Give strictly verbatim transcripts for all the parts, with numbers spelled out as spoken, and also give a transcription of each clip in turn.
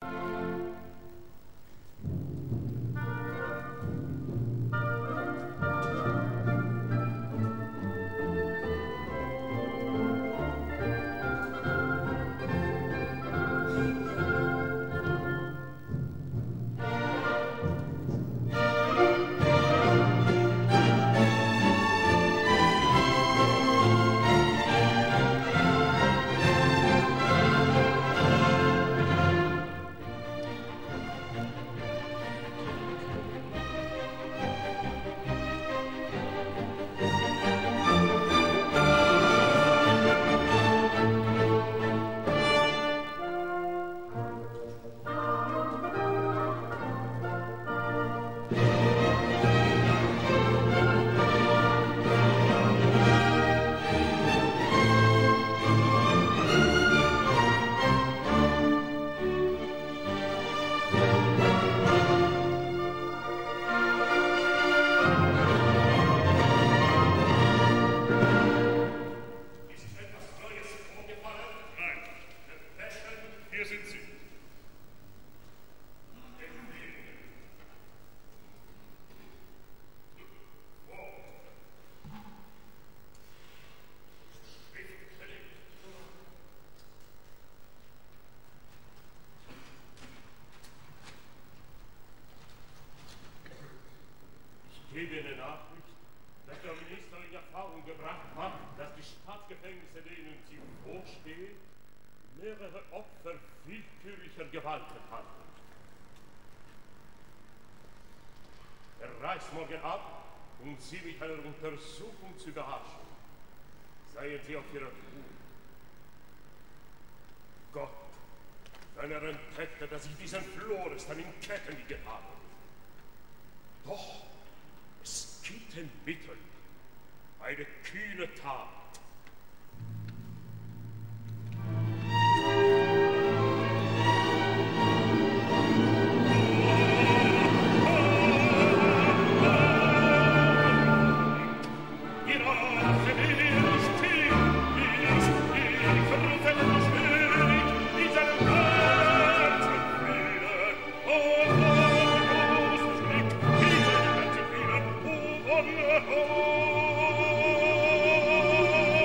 Gebe eine Nachricht, dass der Minister in Erfahrung gebracht hat, dass die Staatsgefängnisse, denen sie vorstehen, mehrere Opfer willkürlicher Gewalt enthalten. Er reist morgen ab, um sie mit einer Untersuchung zu überraschen. Seien sie auf ihrer Ruhe. Gott, wenn er entdeckte, dass ich diesen Florestan in Ketten liegen habe. Doch, es gibt ein Mittel, eine kühne Tat. Oh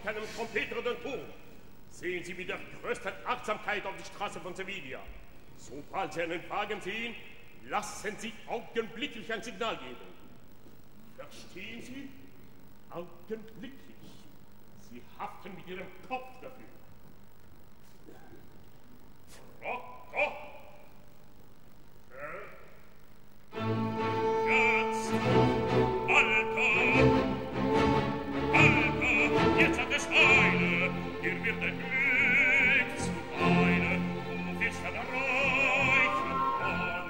keinem Trompeter den Ton. Sehen Sie mit der größten Achtsamkeit auf die Straße von Sevilla. Sobald Sie einen Wagen sehen, lassen Sie augenblicklich ein Signal geben. Verstehen Sie? Augenblicklich. Sie haften mit Ihrem Kopf dafür. Rocco! Äh? Jetzt! Alter! Alter! Jetzt hat es Eile! Dir wird ein Glück zu Weile! Du wirst dann erreichen wollen!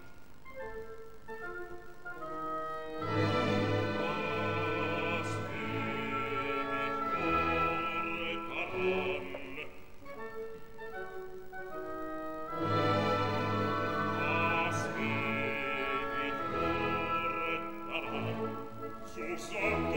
Was will ich nur daran? So